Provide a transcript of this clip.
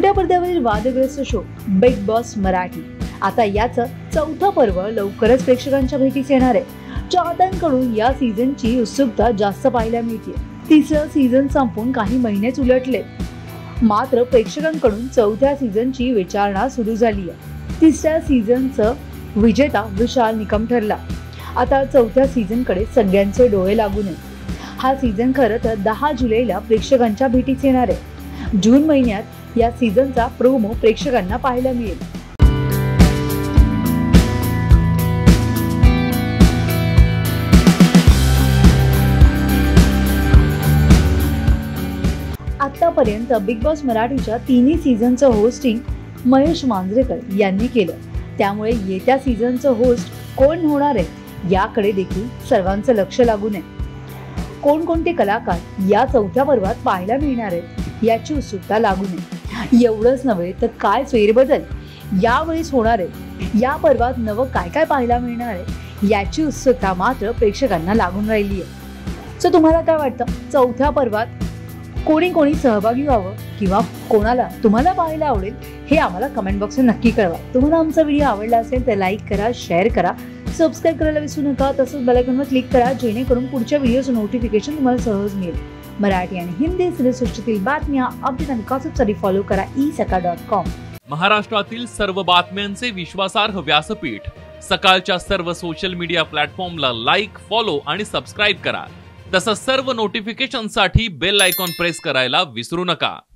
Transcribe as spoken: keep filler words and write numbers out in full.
छोट्या पडद्यावरील वादग्रस्त show big boss Marathi आता याचं चौथं पर्व लवकरच प्रेक्षकांच्या भेटीस येणार आहे। चाहत्यांकडून या सीझनची उत्सुकता जास्त पाहायला मिळते। तिसरं सीझन संपून काही महिनेच उलटले, मात्र प्रेक्षकांकडून चौथ्या सीझनची विचारणा सुरू झाली आहे। तिसऱ्या सीझनचं विजेता विशाल निकम ठरला। आता चौथ्या सीझनकडे सगळ्यांचे डोळे लागून आहेत। हा सीझन खरं तर दहा जुलैला प्रेक्षकांच्या भेटीस येणार आहे। जून महिन्यात या सीझनचा प्रोमो प्रेक्षकांना पाहायला मिळेल। आतापर्यंत बिग बॉस मराठीच्या तिन्ही सीझनचं होस्टिंग महेश मांजरेकर यांनी केलं, त्यामुळे येत्या सीझनचं होस्ट कोण होणार आहे याकडे देखील सर्वांचं लक्ष लागून आहे। कोणकोणते कलाकार या चौथ्या पर्वात पाहायला मिळणार आहेत याची उत्सुकता लागून आहे। एवढंच नव्हे तर काय फेरबदल यावेळेस होणार आहे, या पर्वात नवं काय काय पाहायला मिळणार आहे याची उत्सुकता मात्र प्रेक्षकांना लागून राहिली आहे। सो तुम्हाला काय वाटतं, चौथ्या पर्वात कोणी कोणी सहभागी व्हावं किंवा कोणाला तुम्हाला पाहायला आवडेल हे आम्हाला कमेंट बॉक्समध्ये नक्की कळवा। तुम्हाला आमचा व्हिडिओ आवडला असेल तर लाईक करा, शेअर करा, सबस्क्राईब करायला विसरू नका। तसंच बेल आयकॉनवर क्लिक करा जेणेकरून पुढच्या व्हिडिओचं नोटिफिकेशन तुम्हाला सहज मिळेल। मराठी आणि हिंदी सिनेसृष्टीतील बातम्या अपडेट आणि गॉसिपसाठी फॉलो करा ई सकाळ डॉट कॉम। महाराष्ट्रातील सर्व बातम्यांचे विश्वासार्ह व्यासपीठ सकाळच्या सर्व सोशल मीडिया प्लॅटफॉर्मला लाईक, फॉलो आणि सबस्क्राईब करा। तसंच सर्व नोटिफिकेशनसाठी बेल आयकॉन प्रेस करायला विसरू नका।